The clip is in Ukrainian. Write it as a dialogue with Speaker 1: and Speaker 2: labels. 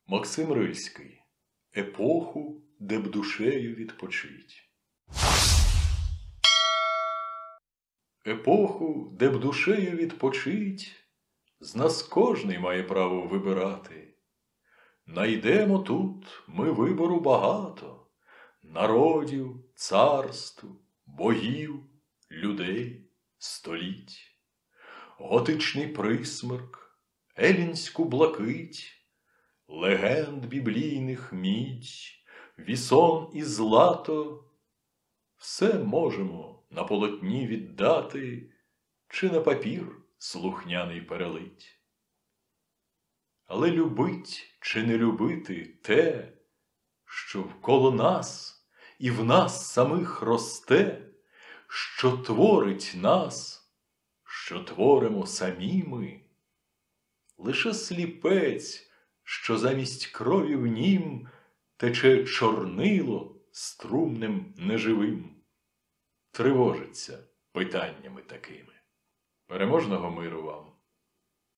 Speaker 1: Максим Рильський. Епоху, де б душею відпочить. Епоху, де б душею відпочить, з нас кожний має право вибирати. Найдемо тут ми вибору багато, народів, царств, богів, людей, століть. Готичний присмерк, елінську блакить, легенд біблійних мідь, вісон і злато – все можемо на полотні віддати чи на папір слухняний перелить. Але любить чи не любити те, що вколо нас і в нас самих росте, що творить нас, що творимо самі ми, лише сліпець, що замість крові в нім тече чорнило струмнем неживим, тривожиться питаннями такими. Переможного миру вам!